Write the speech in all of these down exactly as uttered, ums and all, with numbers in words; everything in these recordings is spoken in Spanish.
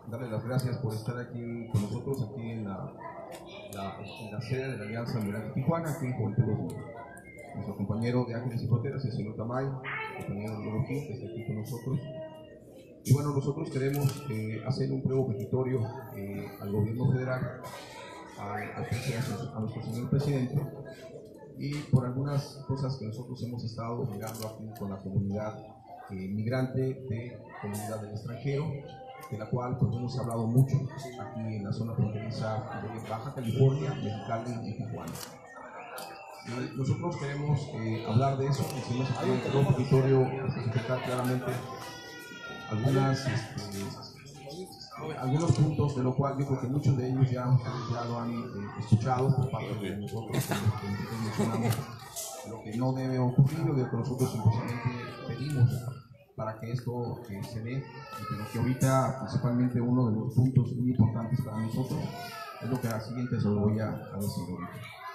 darle las gracias por estar aquí con nosotros, aquí en la, la, en la sede de la Alianza Migrante Tijuana, aquí en Juventud dos mil. Nuestro compañero de Ángeles y Fronteras, el señor Tamay, el compañero de Loroquín, que está aquí con nosotros. Y bueno, nosotros queremos eh, hacer un pliego petitorio eh, al gobierno federal, a, a, a nuestro señor presidente, y por algunas cosas que nosotros hemos estado mirando aquí con la comunidad eh, migrante de comunidad del extranjero, de la cual pues hemos hablado mucho aquí en la zona fronteriza de Baja California, Mexicali y Tijuana. Y nosotros queremos eh, hablar de eso, hicimos aquí un pliego petitorio para especificar claramente algunas, este, algunos puntos, de lo cual yo creo que muchos de ellos ya, ya lo han eh, escuchado por parte de nosotros, que nosotros mencionamos lo que no debe ocurrir, lo que nosotros simplemente pedimos para que esto eh, se dé, pero que ahorita principalmente uno de los puntos muy importantes para nosotros es lo que a la siguiente se lo voy a, a decir ahorita.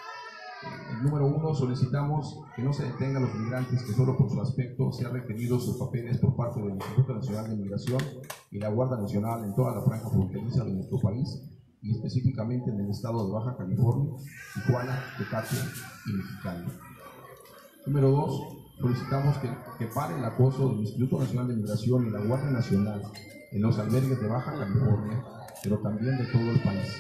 El número uno, solicitamos que no se detengan los migrantes que solo por su aspecto sean requeridos sus papeles por parte del Instituto Nacional de Migración y la Guardia Nacional en toda la franja fronteriza de nuestro país y específicamente en el estado de Baja California, Tijuana, Tecate y Mexicali. Número dos, solicitamos que, que pare el acoso del Instituto Nacional de Migración y la Guardia Nacional en los albergues de Baja California, pero también de todo el país.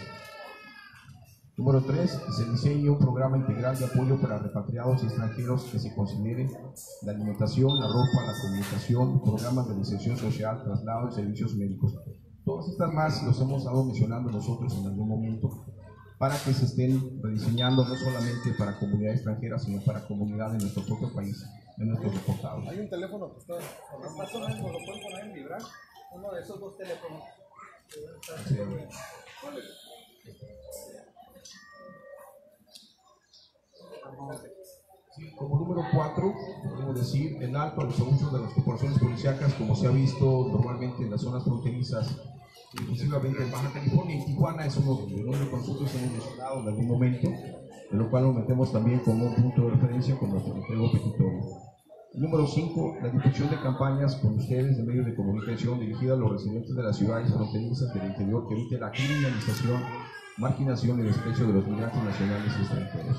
Número tres, se diseñe un programa integral de apoyo para repatriados y extranjeros que se considere la alimentación, la ropa, la comunicación, programas de inserción social, traslado y servicios médicos. Todas estas más los hemos estado mencionando nosotros en algún momento para que se estén rediseñando no solamente para comunidad extranjera, sino para comunidad de nuestro propio país, de nuestros deportados. Hay un teléfono que está... Más o menos lo pueden poner en vibrar, uno de esos dos teléfonos. Sí. Sí, como número cuatro, podemos decir, en alto a los abusos de las corporaciones policíacas, como se ha visto normalmente en las zonas fronterizas, exclusivamente en Baja California y Tijuana, es uno de los que nosotros hemos mencionado en algún momento, de lo cual lo metemos también como un punto de referencia con nuestro pliego petitorio. Número cinco, la difusión de campañas con ustedes de medios de comunicación dirigida a los residentes de las ciudades fronterizas del interior que evite la criminalización, marginación y desprecio de los migrantes nacionales y extranjeros.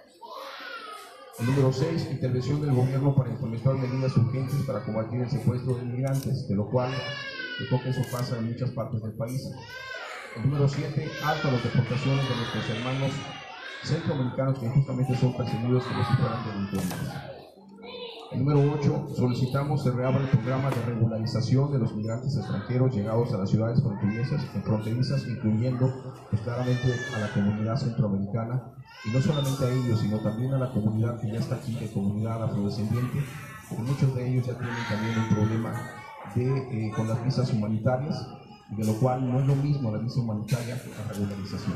El número seis, intervención del gobierno para implementar medidas urgentes para combatir el secuestro de inmigrantes, de lo cual yo creo que eso pasa en muchas partes del país. El número siete, alto a las deportaciones de nuestros hermanos centroamericanos que justamente son perseguidos como si fueran delincuentes. El número ocho, solicitamos se reabra el programa de regularización de los migrantes extranjeros llegados a las ciudades fronterizas, fronterizas incluyendo pues, claramente a la comunidad centroamericana, y no solamente a ellos, sino también a la comunidad que ya está aquí, de comunidad afrodescendiente, porque muchos de ellos ya tienen también un problema de, eh, con las visas humanitarias, de lo cual no es lo mismo la visa humanitaria que la regularización.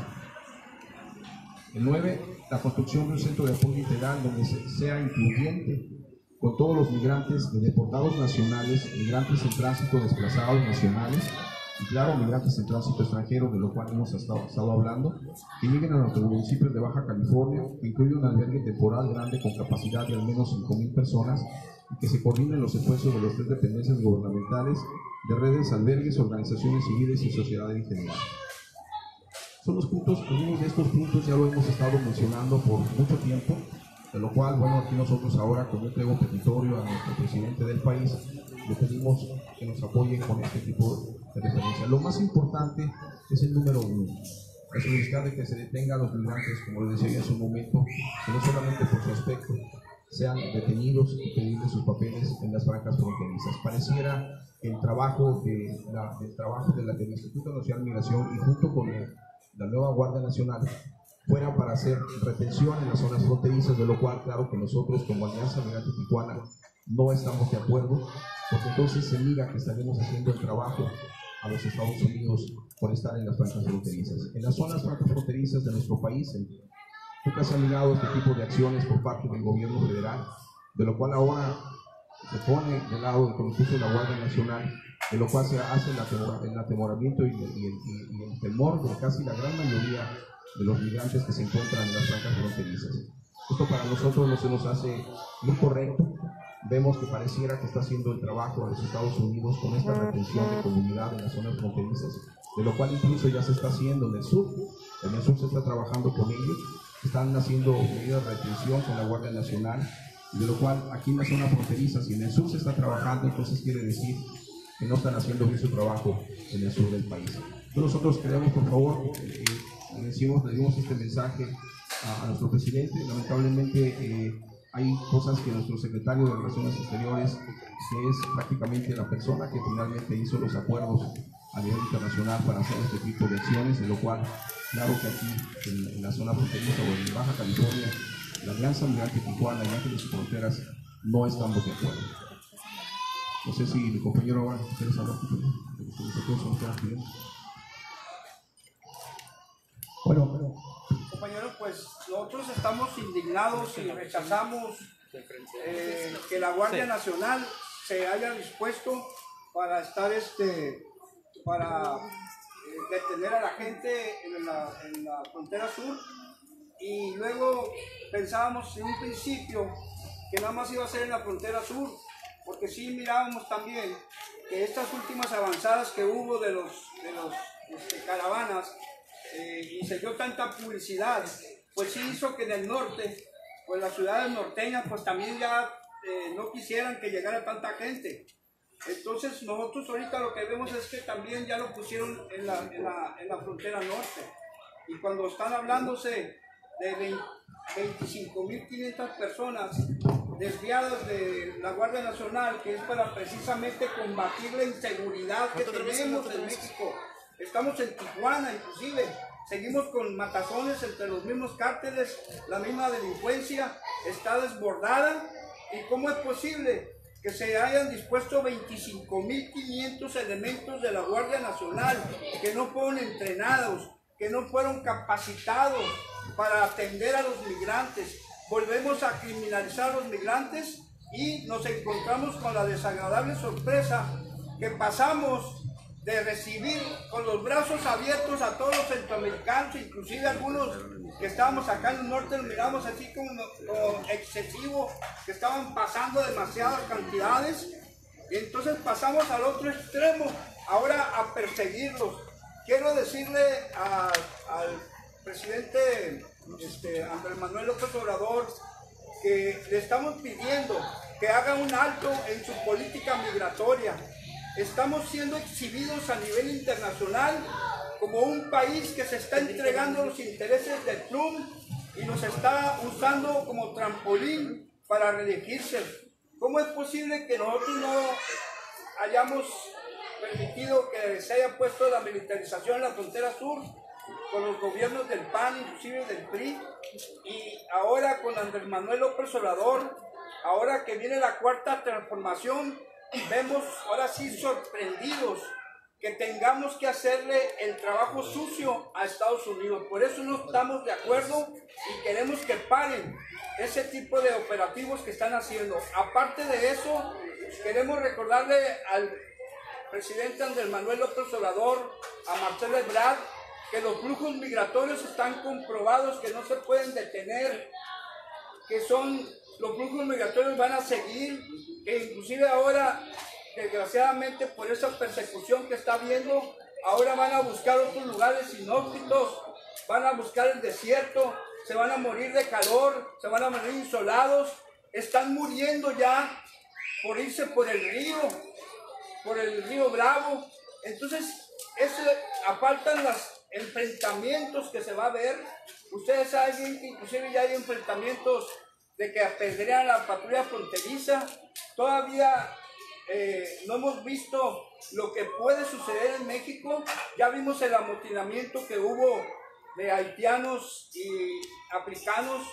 El nueve, la construcción de un centro de apoyo integral donde sea incluyente con todos los migrantes de deportados nacionales, migrantes en tránsito desplazados nacionales y claro, migrantes en tránsito extranjero, de lo cual hemos estado, estado hablando, que lleguen a nuestros municipios de Baja California, que incluye un albergue temporal grande con capacidad de al menos cinco mil personas y que se coordinen los esfuerzos de las tres dependencias gubernamentales, de redes, albergues, organizaciones civiles y sociedad en general. Son los puntos, algunos de estos puntos ya lo hemos estado mencionando por mucho tiempo, de lo cual, bueno, aquí nosotros ahora con un pliego petitorio a nuestro presidente del país le pedimos que nos apoye con este tipo de referencia. Lo más importante es el número uno, la solicitar de que se detengan a los migrantes, como les decía en su momento, que no solamente por su aspecto sean detenidos y pedirles sus papeles en las franjas fronterizas. Pareciera que el trabajo, de la, del, trabajo de la, del Instituto Nacional de Migración y junto con el, la nueva Guardia Nacional fuera para hacer retención en las zonas fronterizas, de lo cual claro que nosotros como Alianza Migrante Tijuana no estamos de acuerdo, porque entonces se mira que estaremos haciendo el trabajo a los Estados Unidos por estar en las franjas fronterizas. En las zonas franjas fronterizas de nuestro país, nunca se han mirado este tipo de acciones por parte del gobierno federal, de lo cual ahora se pone del lado del concurso de la Guardia Nacional, de lo cual se hace el, atemor, el atemoramiento y el, y, el, y el temor de casi la gran mayoría de los migrantes que se encuentran en las franjas fronterizas. Esto para nosotros no se nos hace muy correcto, vemos que pareciera que está haciendo el trabajo de los Estados Unidos con esta retención de comunidad en las zonas fronterizas, de lo cual incluso ya se está haciendo en el sur. En el sur se está trabajando con ellos, están haciendo medidas de retención con la Guardia Nacional, de lo cual aquí en la zona fronteriza, si en el sur se está trabajando, entonces quiere decir que no están haciendo bien su trabajo en el sur del país. Entonces nosotros queremos, por favor, eh, le, decimos, le dimos este mensaje a, a nuestro presidente. Lamentablemente eh, hay cosas que nuestro secretario de Relaciones Exteriores, que es prácticamente la persona que finalmente hizo los acuerdos a nivel internacional para hacer este tipo de acciones, de lo cual, claro que aquí en, en la zona fronteriza o en Baja California, la Alianza Migrante Tijuana y Ángeles y Fronteras no estamos de acuerdo. No sé si mi compañero ahora quiere hablar. Bueno, bueno. Compañero, pues nosotros estamos indignados y rechazamos eh, que la Guardia Nacional se haya dispuesto para estar este para eh, detener a la gente en la, en la frontera sur, y luego pensábamos en un principio que nada más iba a ser en la frontera sur, porque sí mirábamos también que estas últimas avanzadas que hubo de los, de los este, caravanas eh, y se dio tanta publicidad, pues sí hizo que en el norte, pues las ciudades norteñas pues también ya eh, no quisieran que llegara tanta gente. Entonces nosotros ahorita lo que vemos es que también ya lo pusieron en la, en la, en la frontera norte, y cuando están hablándose de veinticinco mil quinientas personas desviadas de la Guardia Nacional, que es para precisamente combatir la inseguridad que tenemos en México. Estamos en Tijuana, inclusive seguimos con matazones entre los mismos cárteles, la misma delincuencia está desbordada. ¿Y cómo es posible que se hayan dispuesto veinticinco mil quinientos elementos de la Guardia Nacional que no fueron entrenados, que no fueron capacitados para atender a los migrantes? Volvemos a criminalizar a los migrantes y nos encontramos con la desagradable sorpresa que pasamos de recibir con los brazos abiertos a todos los centroamericanos, inclusive algunos que estábamos acá en el norte, los miramos así como, como excesivo, que estaban pasando demasiadas cantidades, y entonces pasamos al otro extremo, ahora a perseguirlos. Quiero decirle a, al presidente este, Andrés Manuel López Obrador que le estamos pidiendo que haga un alto en su política migratoria. Estamos siendo exhibidos a nivel internacional como un país que se está entregando los intereses de Trump y nos está usando como trampolín para reelegirse. ¿Cómo es posible que nosotros no hayamos permitido que se haya puesto la militarización en la frontera sur con los gobiernos del P A N, inclusive del P R I, y ahora con Andrés Manuel López Obrador, ahora que viene la cuarta transformación, vemos ahora sí sorprendidos que tengamos que hacerle el trabajo sucio a Estados Unidos? Por eso no estamos de acuerdo y queremos que paren ese tipo de operativos que están haciendo. Aparte de eso, queremos recordarle al presidente Andrés Manuel López Obrador, a Marcelo Ebrard, que los flujos migratorios están comprobados, que no se pueden detener, que son los flujos migratorios van a seguir, que inclusive ahora, desgraciadamente por esa persecución que está habiendo, ahora van a buscar otros lugares inhóspitos, van a buscar el desierto, se van a morir de calor, se van a morir insolados, están muriendo ya por irse por el río, por el río Bravo. Entonces, eso, faltan los enfrentamientos que se va a ver. Ustedes saben que inclusive ya hay enfrentamientos de que apedrean a la patrulla fronteriza. Todavía eh, no hemos visto lo que puede suceder en México. Ya vimos el amotinamiento que hubo de haitianos y africanos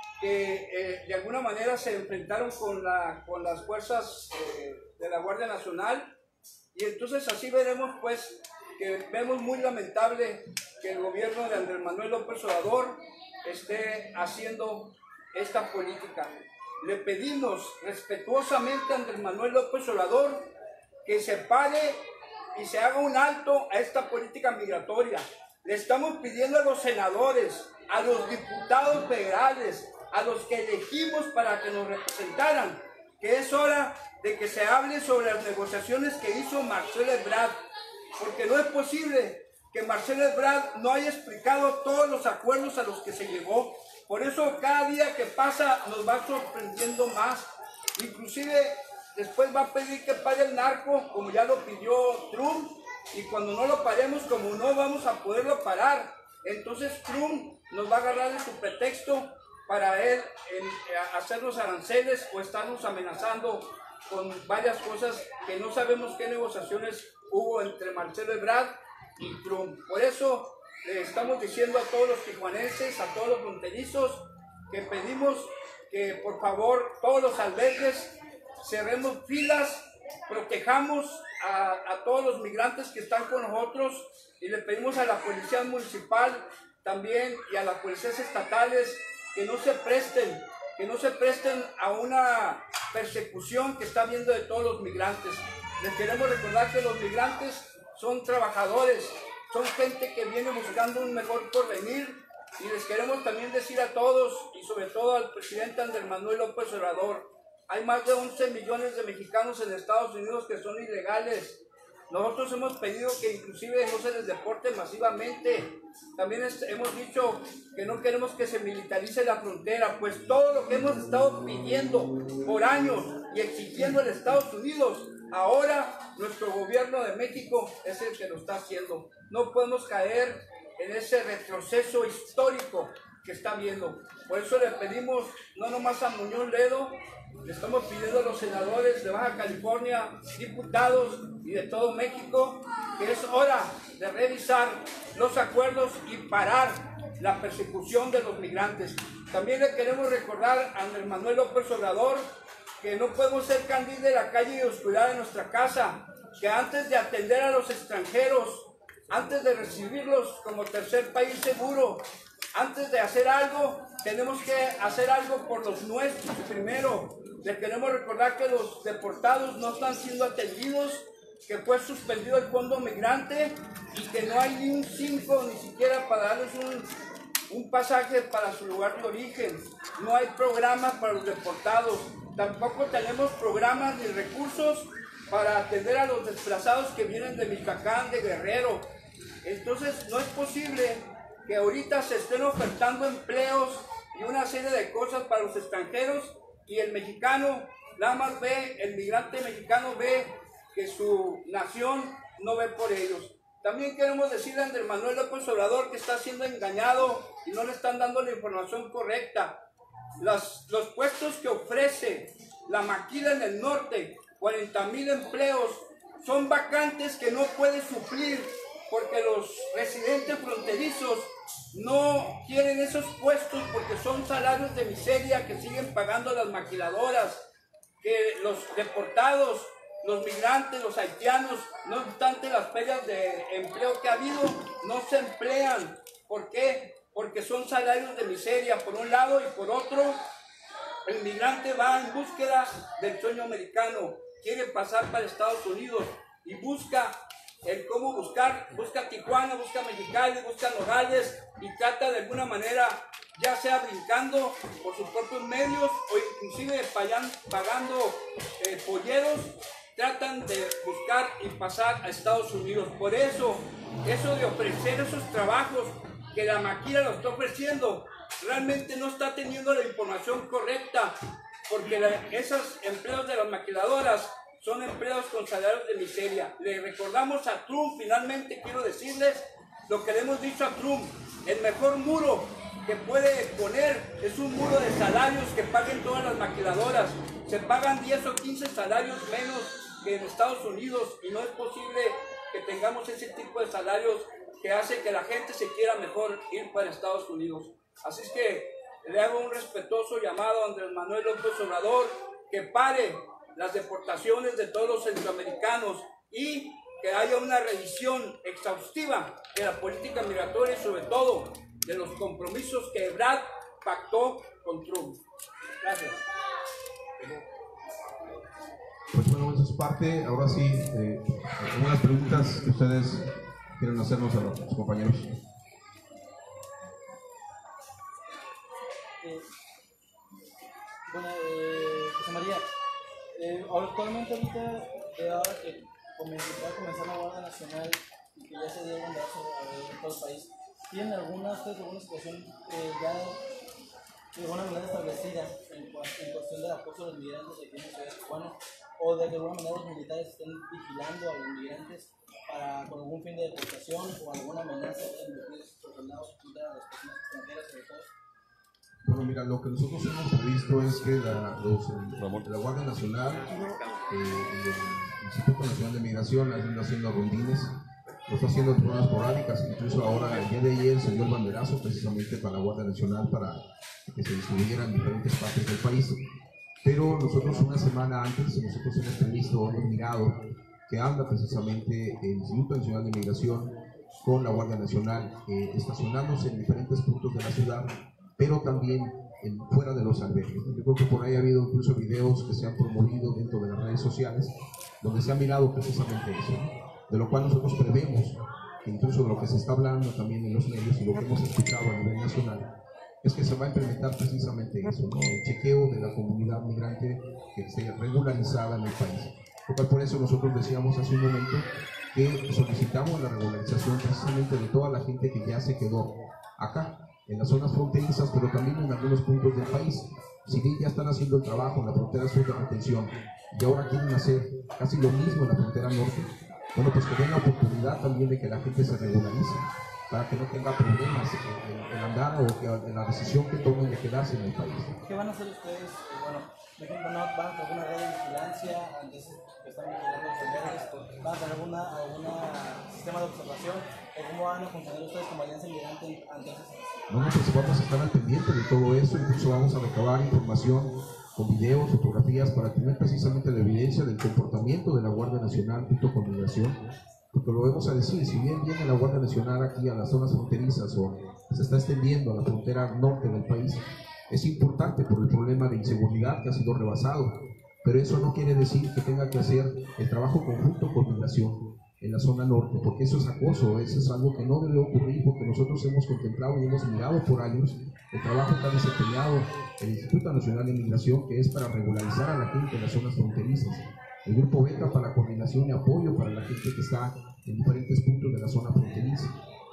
que eh, de alguna manera se enfrentaron con, la, con las fuerzas eh, de la Guardia Nacional. Y entonces así veremos, pues, que vemos muy lamentable que el gobierno de Andrés Manuel López Obrador esté haciendo esta política. Le pedimos respetuosamente a Andrés Manuel López Obrador que se pare y se haga un alto a esta política migratoria. Le estamos pidiendo a los senadores, a los diputados federales, a los que elegimos para que nos representaran, que es hora de que se hable sobre las negociaciones que hizo Marcelo Ebrard, porque no es posible que Marcelo Ebrard no haya explicado todos los acuerdos a los que se llegó. Por eso cada día que pasa nos va sorprendiendo más. Inclusive después va a pedir que pague el narco, como ya lo pidió Trump, y cuando no lo paremos, como no vamos a poderlo parar, entonces Trump nos va a agarrar de su pretexto para él en, hacer los aranceles o estarnos amenazando con varias cosas que no sabemos qué negociaciones hubo entre Marcelo Ebrard y Trump. Por eso le estamos diciendo a todos los tijuanenses, a todos los fronterizos, que pedimos que por favor todos los albergues cerremos filas, protejamos a, a todos los migrantes que están con nosotros, y le pedimos a la policía municipal también y a las policías estatales que no se presten, que no se presten a una persecución que está habiendo de todos los migrantes. Les queremos recordar que los migrantes son trabajadores, son gente que viene buscando un mejor porvenir, y les queremos también decir a todos, y sobre todo al presidente Andrés Manuel López Obrador, hay más de once millones de mexicanos en Estados Unidos que son ilegales. Nosotros hemos pedido que inclusive no se les deporte masivamente. También es, hemos dicho que no queremos que se militarice la frontera, pues todo lo que hemos estado pidiendo por años y exigiendo en Estados Unidos, ahora nuestro gobierno de México es el que lo está haciendo. No podemos caer en ese retroceso histórico que está viendo. Por eso le pedimos no nomás a Muñoz Ledo, le estamos pidiendo a los senadores de Baja California, diputados y de todo México, que es hora de revisar los acuerdos y parar la persecución de los migrantes. También le queremos recordar a Andrés Manuel López Obrador que no podemos ser candil de la calle y oscuridad de nuestra casa, que antes de atender a los extranjeros, antes de recibirlos como tercer país seguro, antes de hacer algo, tenemos que hacer algo por los nuestros primero. Les queremos recordar que los deportados no están siendo atendidos, que fue suspendido el fondo migrante y que no hay ni un cinco ni siquiera para darles un, un pasaje para su lugar de origen. No hay programas para los deportados. Tampoco tenemos programas ni recursos para atender a los desplazados que vienen de Michoacán, de Guerrero. Entonces no es posible que ahorita se estén ofertando empleos y una serie de cosas para los extranjeros, y el mexicano nada más ve, el migrante mexicano ve que su nación no ve por ellos. También queremos decirle a Andrés Manuel López Obrador que está siendo engañado y no le están dando la información correcta. Las, los puestos que ofrece la Maquila en el norte, cuarenta mil empleos, son vacantes que no puede suplir porque los residentes fronterizos no quieren esos puestos porque son salarios de miseria que siguen pagando las maquiladoras, que los deportados, los migrantes, los haitianos, no obstante las pérdidas de empleo que ha habido, no se emplean. ¿Por qué? Porque son salarios de miseria por un lado, y por otro, el migrante va en búsqueda del sueño americano, quiere pasar para Estados Unidos y busca el cómo buscar, busca Tijuana, busca Mexicali, busca Nogales, y trata de alguna manera, ya sea brincando por sus propios medios o inclusive pagan, pagando eh, polleros, tratan de buscar y pasar a Estados Unidos. Por eso, eso de ofrecer esos trabajos que la Maquila lo está ofreciendo, realmente no está teniendo la información correcta, porque la, esos empleos de las maquiladoras son empleos con salarios de miseria. Le recordamos a Trump, finalmente quiero decirles lo que le hemos dicho a Trump: el mejor muro que puede poner es un muro de salarios que paguen todas las maquiladoras. Se pagan diez o quince salarios menos que en Estados Unidos, y no es posible que tengamos ese tipo de salarios que hace que la gente se quiera mejor ir para Estados Unidos. Así es que le hago un respetuoso llamado a Andrés Manuel López Obrador que pare las deportaciones de todos los centroamericanos y que haya una revisión exhaustiva de la política migratoria y sobre todo de los compromisos que Ebrard pactó con Trump. Gracias. Pues bueno, eso es parte. Ahora sí, eh, algunas preguntas que ustedes quieren hacernos a los compañeros. Eh, bueno, eh, José María, Eh, ahora, actualmente ahorita, de ahora que comenzó, va a comenzar la Guardia Nacional y que ya se dio el banderazo en todo el país, ¿tienen alguna, ustedes, alguna situación eh, ya de alguna manera establecida en, en cuestión del acoso a los migrantes aquí en la ciudad de Tijuana, o de que de alguna manera los militares estén vigilando a los migrantes para, con algún fin de deportación o alguna amenaza en los soldados contra las personas extranjeras sobre todo? Bueno, mira, lo que nosotros hemos previsto es que la, los, la Guardia Nacional, eh, el Instituto Nacional de Migración, ha ido haciendo rondines, lo está haciendo de formas esporádicas, incluso ahora, el día de ayer se dio el banderazo precisamente para la Guardia Nacional para que se distribuyera en diferentes partes del país. Pero nosotros una semana antes, nosotros hemos previsto, hemos mirado que anda precisamente el Instituto Nacional de Migración con la Guardia Nacional eh, estacionándose en diferentes puntos de la ciudad, pero también en, fuera de los albergues. Yo creo que por ahí ha habido incluso videos que se han promovido dentro de las redes sociales donde se ha mirado precisamente eso, ¿no? De lo cual nosotros prevemos que incluso de lo que se está hablando también en los medios y lo que hemos escuchado a nivel nacional es que se va a implementar precisamente eso, ¿no? El chequeo de la comunidad migrante que esté regularizada en el país. Lo cual por eso nosotros decíamos hace un momento que solicitamos la regularización precisamente de toda la gente que ya se quedó acá, en las zonas fronterizas, pero también en algunos puntos del país. Si bien ya están haciendo el trabajo en la frontera sur de retención y ahora quieren hacer casi lo mismo en la frontera norte, bueno, pues que den la oportunidad también de que la gente se regularice, para que no tenga problemas en, en andar o que, en la decisión que tomen de quedarse en el país. ¿Qué van a hacer ustedes? Bueno, por ejemplo, ¿no van a tener alguna red de vigilancia antes que están vigilando los albergues? ¿Van a tener alguna, alguna sistema de observación? ¿O cómo van a funcionar ustedes como alianza migrante ante esas situaciones? Bueno, pues vamos a estar al pendiente de todo eso, incluso vamos a recabar información con videos, fotografías, para tener precisamente la evidencia del comportamiento de la Guardia Nacional junto con Migración, porque lo vamos a decir, si bien viene la Guardia Nacional aquí a las zonas fronterizas o se está extendiendo a la frontera norte del país, es importante por el problema de inseguridad que ha sido rebasado, pero eso no quiere decir que tenga que hacer el trabajo conjunto con Migración en la zona norte, porque eso es acoso, eso es algo que no debe ocurrir, porque nosotros hemos contemplado y hemos mirado por años el trabajo que ha desempeñado el Instituto Nacional de Migración, que es para regularizar a la gente en las zonas fronterizas. El Grupo Beta para coordinación y apoyo para la gente que está en diferentes puntos de la zona fronteriza.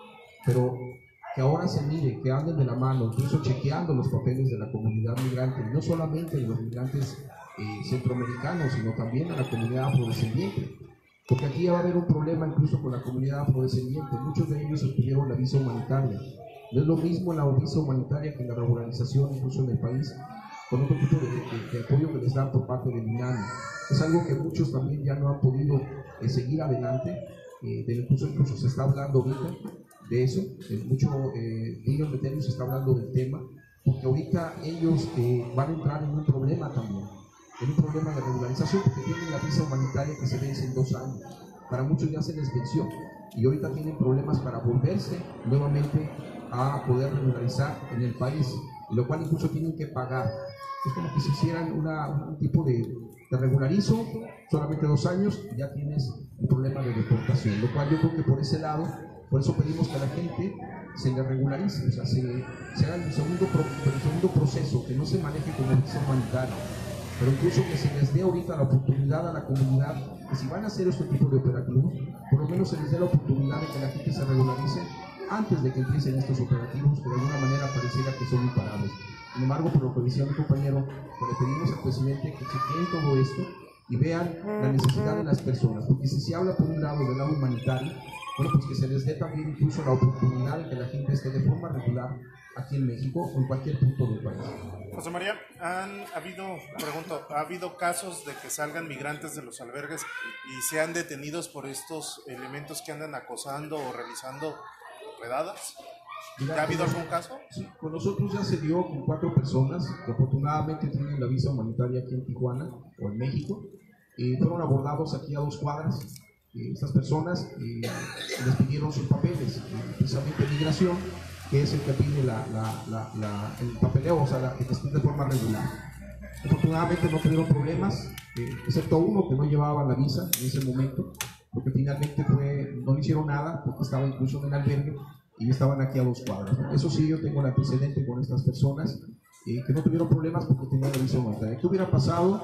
Pero que ahora se mire, que anden de la mano, incluso chequeando los papeles de la comunidad migrante, no solamente de los migrantes eh, centroamericanos, sino también a la comunidad afrodescendiente. Porque aquí va a haber un problema incluso con la comunidad afrodescendiente. Muchos de ellos obtuvieron la visa humanitaria. No es lo mismo la visa humanitaria que la regularización incluso en el país, con otro tipo de, de, de apoyo que les dan por parte del INAMI. Es algo que muchos también ya no han podido eh, seguir adelante. Eh, de incluso, incluso se está hablando ahorita de eso. Eh, mucho eh, niños meteros se está hablando del tema, porque ahorita ellos eh, van a entrar en un problema también. En un problema de regularización, porque tienen la visa humanitaria que se vence en dos años. Para muchos ya se les venció y ahorita tienen problemas para volverse nuevamente a poder regularizar en el país, lo cual incluso tienen que pagar. Es como que si hicieran una, un tipo de, de regularizo, solamente dos años, y ya tienes un problema de deportación, lo cual yo creo que por ese lado, por eso pedimos que a la gente se le regularice, o sea, se, se haga el segundo, el segundo proceso, que no se maneje como visa humanitaria, pero incluso que se les dé ahorita la oportunidad a la comunidad, que si van a hacer este tipo de operativos, por lo menos se les dé la oportunidad de que la gente se regularice antes de que empiecen estos operativos, que de alguna manera pareciera que son imparables. Sin embargo, por lo que decía mi compañero, pues le pedimos al presidente que chequeen todo esto y vean la necesidad de las personas, porque si se habla por un lado del lado humanitario, bueno, pues que se les dé también incluso la oportunidad de que la gente esté de forma regular aquí en México o en cualquier punto del país. José María, han habido, pregunto, ¿ha habido casos de que salgan migrantes de los albergues y sean detenidos por estos elementos que andan acosando o realizando redadas? ¿Ya ha habido algún caso? Sí, con nosotros ya se dio con cuatro personas que afortunadamente tienen la visa humanitaria aquí en Tijuana o en México. Eh, fueron abordados aquí a dos cuadras. Eh, estas personas eh, les pidieron sus papeles, eh, precisamente Migración, que es el que pide la, la, la, la, el papeleo, o sea, la, que esté de forma regular. Afortunadamente no tuvieron problemas, eh, excepto uno que no llevaba la visa en ese momento, porque finalmente fue, no le hicieron nada, porque estaba incluso en el albergue y estaban aquí a dos cuadras. Eso sí, yo tengo el antecedente con estas personas, eh, que no tuvieron problemas porque tenían la visa humanitaria. ¿Qué hubiera pasado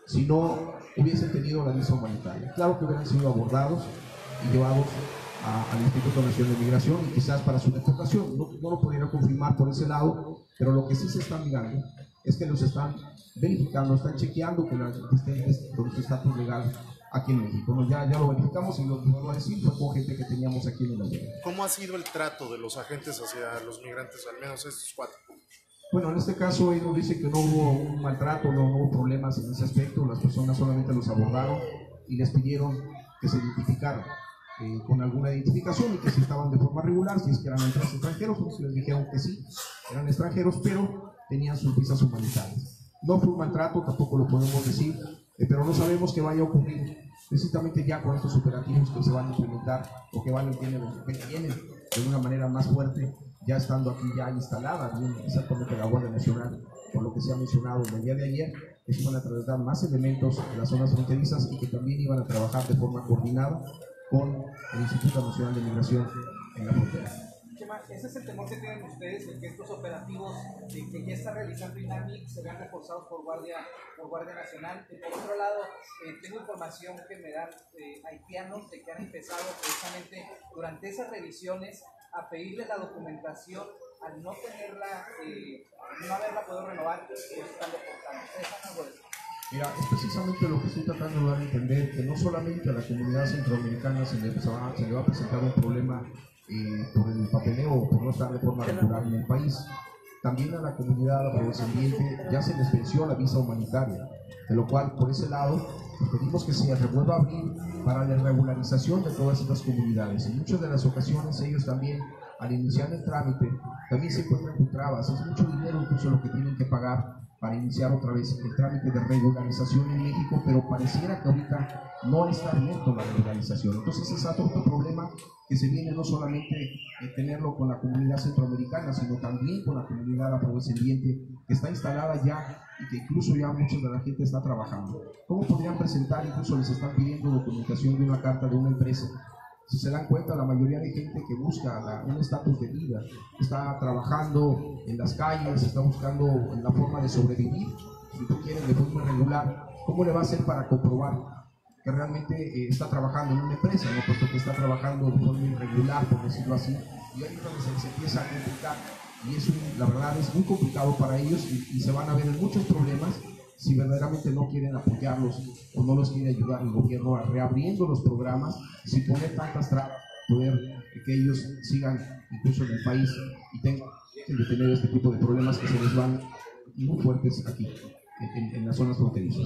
si no hubiesen tenido la visa humanitaria. Claro que hubieran sido abordados y llevados a, al Instituto Nacional de Migración y quizás para su deportación. No, no lo pudiera confirmar por ese lado, pero lo que sí se está mirando es que los están verificando, están chequeando que las existentes con su estatus legal aquí en México. No, ya, ya lo verificamos y lo que vuelvo a decir fue con gente que teníamos aquí en el albergue. ¿Cómo ha sido el trato de los agentes hacia los migrantes, al menos estos cuatro? Bueno, en este caso ellos dicen que no hubo un maltrato, no, no hubo problemas en ese aspecto. Las personas solamente los abordaron y les pidieron que se identificaran eh, con alguna identificación y que si estaban de forma regular, si es que eran extranjeros, pues les dijeron que sí, eran extranjeros, pero tenían sus visas humanitarias. No fue un maltrato, tampoco lo podemos decir, eh, pero no sabemos qué vaya a ocurrir precisamente ya con estos operativos que se van a implementar o que van a tener, que vienen de una manera más fuerte, ya estando aquí ya instalada, bien exactamente la Guardia Nacional, por lo que se ha mencionado en el día de ayer, que se van a trasladar más elementos en las zonas fronterizas y que también iban a trabajar de forma coordinada con el Instituto Nacional de Migración en la frontera. Ese es el temor que tienen ustedes de que estos operativos de que ya está realizando INAMI se vean reforzados por Guardia, por Guardia Nacional. Y por otro lado, eh, tengo información que me dan eh, haitianos de que han empezado precisamente durante esas revisiones a pedirle la documentación al no tenerla, eh, no haberla podido renovar, pues están deportando. ¿Ustedes saben algo de eso? Mira, es precisamente lo que estoy tratando de dar a entender, que no solamente a la comunidad centroamericana se le, se va, se le va a presentar un problema eh, por el papeleo o por no estar de forma regular en el país, también a la comunidad afrodescendiente ya se les venció la visa humanitaria, de lo cual por ese lado pues, pedimos que se revuelva a abrir para la regularización de todas estas comunidades. En muchas de las ocasiones ellos también, al iniciar el trámite, también se encuentran con trabas, es mucho dinero incluso lo que tienen que pagar para iniciar otra vez el trámite de regularización en México, pero pareciera que ahorita no está abierto la regularización. Entonces es otro problema que se viene no solamente de tenerlo con la comunidad centroamericana, sino también con la comunidad afrodescendiente que está instalada ya y que incluso ya mucha de la gente está trabajando. ¿Cómo podrían presentar? Incluso les están pidiendo documentación de una carta de una empresa. Si se dan cuenta, la mayoría de gente que busca la, un estatus de vida está trabajando en las calles, está buscando la forma de sobrevivir. Si tú quieres de forma regular, ¿cómo le va a hacer para comprobar que realmente eh, está trabajando en una empresa, ¿no? Puesto que está trabajando de forma irregular, por decirlo así? Y ahí es donde se, se empieza a complicar. Y eso, la verdad, es muy complicado para ellos y, y se van a ver en muchos problemas si verdaderamente no quieren apoyarlos o no los quiere ayudar el gobierno a reabriendo los programas, sin poner tantas trabas para poder que ellos sigan incluso en el país y tengan de tener este tipo de problemas que se les van muy fuertes aquí, en, en las zonas fronterizas.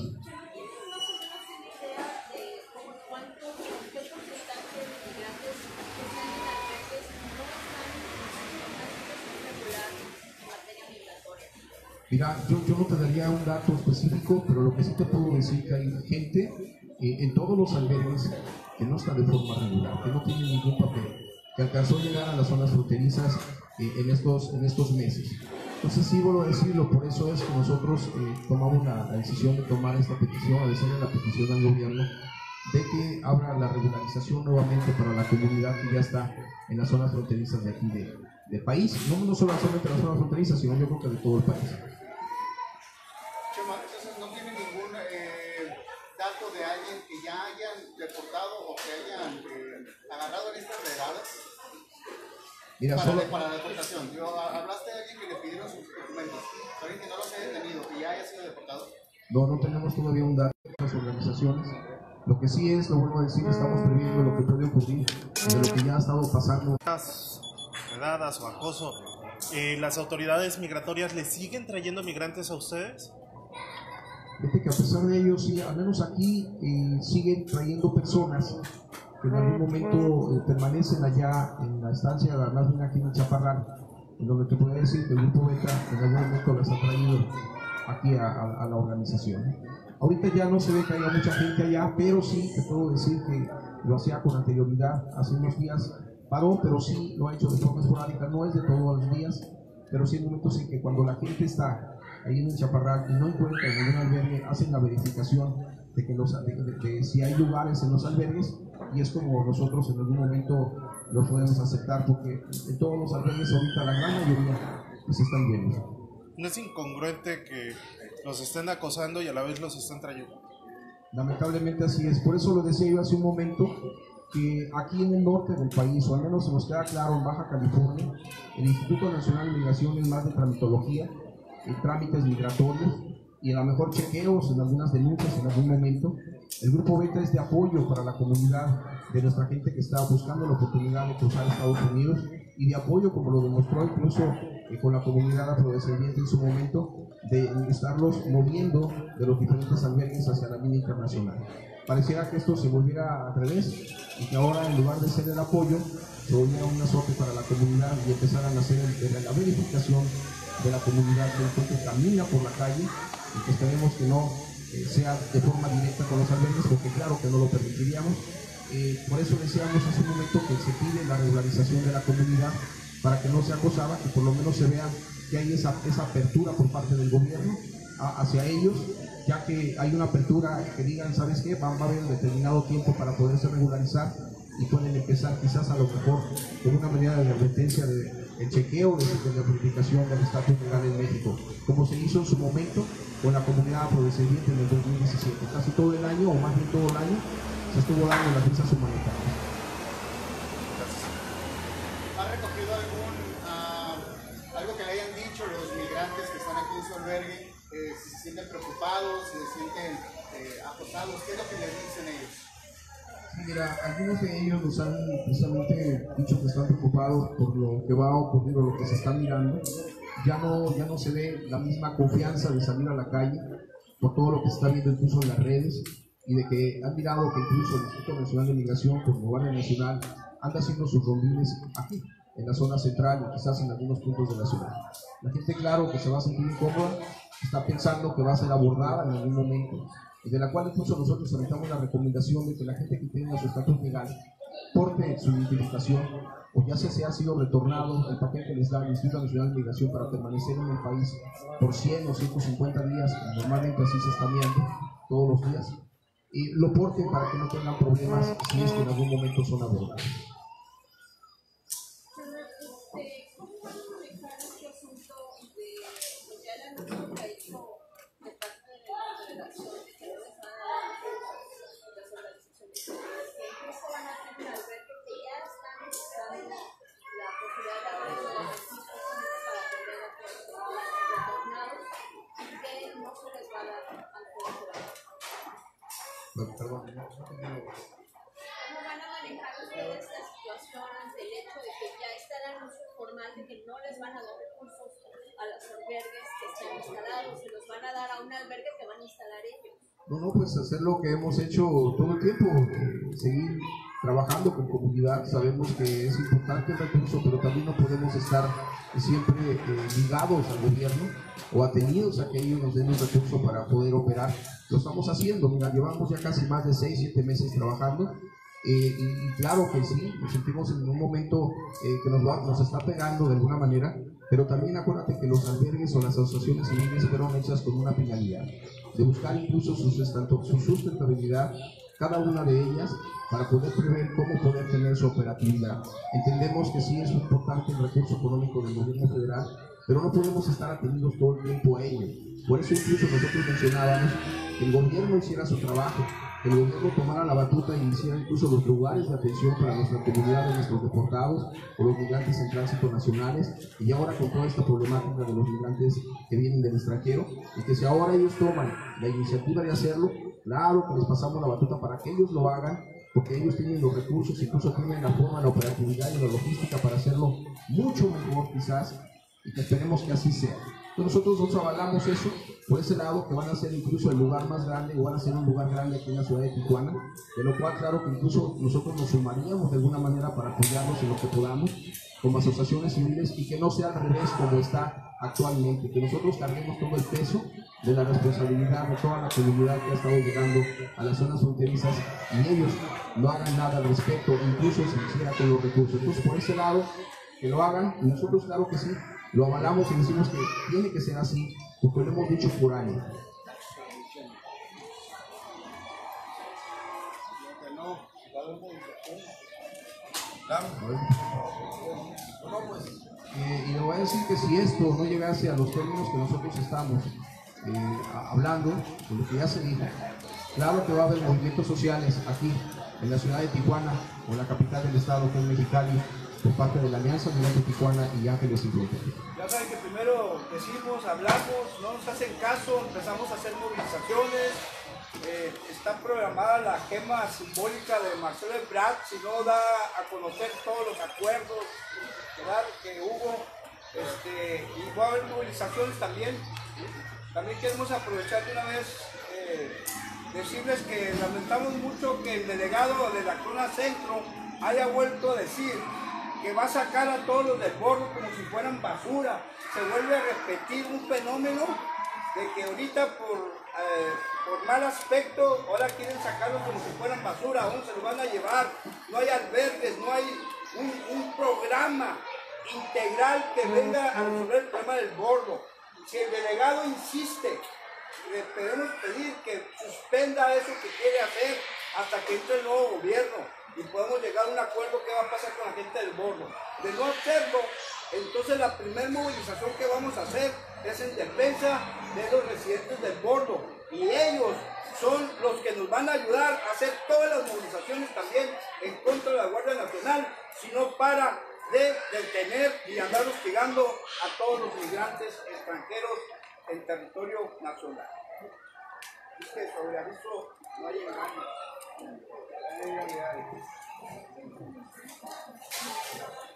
Mira, yo, yo no te daría un dato específico, pero lo que sí te puedo decir que hay gente eh, en todos los albergues que no está de forma regular, que no tiene ningún papel, que alcanzó a llegar a las zonas fronterizas eh, en, estos, en estos meses. Entonces sí, vuelvo a decirlo, por eso es que nosotros eh, tomamos la, la decisión de tomar esta petición, de hacerle la petición al gobierno, de que abra la regularización nuevamente para la comunidad que ya está en las zonas fronterizas de aquí de, del país, no, no solamente en las zonas fronterizas, sino yo creo que de todo el país. Entonces no tiene ningún eh, dato de alguien que ya hayan deportado o que hayan eh, agarrado en estas redadas. Mira, para, solo... de, para la deportación. Yo, hablaste de alguien que le pidieron sus documentos, alguien que no los haya detenido y ya haya sido deportado. No, no tenemos todavía un dato de las organizaciones. Lo que sí es, lo vuelvo a decir, estamos previendo lo que puede ocurrir de lo que ya ha estado pasando. Redadas o acoso. Eh, ¿Las autoridades migratorias le siguen trayendo migrantes a ustedes? Fíjate que a pesar de ello, sí, al menos aquí eh, siguen trayendo personas que en algún momento eh, permanecen allá en la estancia, más bien aquí en el Chaparral, en donde te podría decir que el Grupo Beta en algún momento las ha traído aquí a, a, a la organización. Ahorita ya no se ve que haya mucha gente allá, pero sí te puedo decir que lo hacía con anterioridad, hace unos días paró, pero sí lo ha hecho de forma esporádica, no es de todos los días, pero sí hay momentos en que cuando la gente está ahí en el Chaparral y no encuentra en ningún albergue, hacen la verificación de que, los, de, de, de si hay lugares en los albergues, y es como nosotros en algún momento lo podemos aceptar, porque en todos los albergues ahorita la gran mayoría pues están llenos. ¿No es incongruente que los estén acosando y a la vez los estén trayendo? Lamentablemente así es. Por eso lo decía yo hace un momento, que aquí en el norte del país, o al menos se nos queda claro en Baja California, el Instituto Nacional de Migración es más de tramitología, en trámites migratorios y a lo mejor chequeos en algunas denuncias en algún momento. El Grupo Beta es de apoyo para la comunidad de nuestra gente que está buscando la oportunidad de cruzar a Estados Unidos, y de apoyo, como lo demostró incluso eh, con la comunidad afrodescendiente en su momento, de estarlos moviendo de los diferentes albergues hacia la línea internacional. Pareciera que esto se volviera al revés y que ahora, en lugar de ser el apoyo, se volviera un azote para la comunidad y empezaran a hacer el, la verificación de la comunidad que, que camina por la calle, y que esperemos que no eh, sea de forma directa con los albergues, porque claro que no lo permitiríamos. Eh, por eso decíamos hace un momento que se pide la regularización de la comunidad para que no sea acosada, que por lo menos se vea que hay esa, esa apertura por parte del gobierno a, hacia ellos, ya que hay una apertura que digan, ¿sabes qué? Va, va a haber un determinado tiempo para poderse regularizar, y pueden empezar quizás a lo mejor con una medida de advertencia de, de chequeo de, de la verificación del estatus legal en México, como se hizo en su momento con la comunidad afrodescendiente en el dos mil diecisiete. Casi todo el año, o más bien todo el año, se estuvo dando las visas humanitarias. ¿Ha recogido algún, uh, algo que le hayan dicho los migrantes que están aquí en su albergue? Eh, si se sienten preocupados, si se sienten eh, acosados, ¿qué es lo que les dicen ellos? Sí, mira, algunos de ellos nos han precisamente dicho que están preocupados por lo que va a ocurrir o lo que se está mirando. Ya no, ya no se ve la misma confianza de salir a la calle por todo lo que se está viendo incluso en las redes, y de que han mirado que incluso el Instituto Nacional de Migración, como Guardia Nacional, anda haciendo sus rondines aquí, en la zona central y quizás en algunos puntos de la ciudad. La gente, claro, que se va a sentir incómoda, está pensando que va a ser abordada en algún momento, y de la cual incluso nosotros solicitamos la recomendación de que la gente que tenga su estatus legal porte su identificación, o ya sea se ha sido retornado el papel que les da el Instituto Nacional de Migración para permanecer en el país por cien o ciento cincuenta días, normalmente así se está viendo todos los días, y lo porten para que no tengan problemas si es que en algún momento son abordados. Bueno, perdón, no, no, no, no. ¿Cómo van a manejar ustedes la situación ante el hecho de que ya está el anuncio formal de que no les van a dar recursos a los albergues que están instalados, se los van a dar a un albergue que van a instalar ellos? No, no, pues hacer lo que hemos hecho todo el tiempo, eh, seguir trabajando con comunidad. Sabemos que es importante el recurso, pero también no podemos estar siempre eh, ligados al gobierno o atenidos a que ellos nos den un recurso para poder operar. Lo estamos haciendo, mira, llevamos ya casi más de seis, siete meses trabajando, eh, y, y claro que sí, nos sentimos en un momento eh, que nos, va, nos está pegando de alguna manera, pero también acuérdate que los albergues o las asociaciones civiles fueron hechas con una finalidad, de buscar incluso su sustentabilidad, cada una de ellas, para poder prever cómo poder tener su operatividad. Entendemos que sí es importante el recurso económico del gobierno federal, pero no podemos estar atendidos todo el tiempo a ello. Por eso incluso nosotros mencionábamos que el gobierno hiciera su trabajo, que el gobierno tomara la batuta y hiciera incluso los lugares de atención para nuestra comunidad de nuestros deportados o los migrantes en tránsito nacionales, y ahora con toda esta problemática de los migrantes que vienen del extranjero, y que si ahora ellos toman la iniciativa de hacerlo, claro que les pasamos la batuta para que ellos lo hagan, porque ellos tienen los recursos, incluso tienen la forma, la operatividad y la logística para hacerlo mucho mejor quizás, y que esperemos que así sea. Entonces nosotros, nosotros avalamos eso por ese lado, que van a ser incluso el lugar más grande, o van a ser un lugar grande aquí en la ciudad de Tijuana, de lo cual claro que incluso nosotros nos sumaríamos de alguna manera para apoyarlos en lo que podamos como asociaciones civiles, y que no sea al revés como está actualmente, que nosotros carguemos todo el peso de la responsabilidad de toda la comunidad que ha estado llegando a las zonas fronterizas, y ellos no hagan nada al respecto, incluso si quisiera con los recursos. Entonces por ese lado, que lo hagan, y nosotros claro que sí, lo avalamos y decimos que tiene que ser así, porque lo hemos dicho por años. No, pues, eh, y le voy a decir que si esto no llegase a los términos que nosotros estamos eh, hablando, de lo que ya se dijo, Claro que va a haber movimientos sociales aquí en la ciudad de Tijuana o en la capital del estado, que es Mexicali, por parte de la Alianza Migrante Tijuana y Ángeles Sin Fronteras. Ya saben que primero decimos, hablamos, no nos hacen caso, empezamos a hacer movilizaciones. Eh, está programada la quema simbólica de Marcelo Ebrard, si no da a conocer todos los acuerdos, ¿verdad?, que hubo. Este, y va a haber movilizaciones también. También queremos aprovechar de una vez, eh, decirles que lamentamos mucho que el delegado de la Zona Centro haya vuelto a decir que va a sacar a todos los del bordo como si fueran basura. Se vuelve a repetir un fenómeno de que ahorita por, eh, por mal aspecto ahora quieren sacarlos como si fueran basura. ¿Dónde se los van a llevar? No hay albergues, no hay un, un programa integral que venga a resolver el problema del bordo. Si el delegado insiste, le podemos pedir que suspenda eso que quiere hacer hasta que entre el nuevo gobierno y podemos llegar a un acuerdo que va a pasar con la gente del bordo. De no hacerlo, entonces la primera movilización que vamos a hacer es en defensa de los residentes del bordo, y ellos son los que nos van a ayudar a hacer todas las movilizaciones también en contra de la Guardia Nacional, si no para de detener y andar hostigando a todos los migrantes extranjeros en territorio nacional. Es que sobre aviso no hay engaño.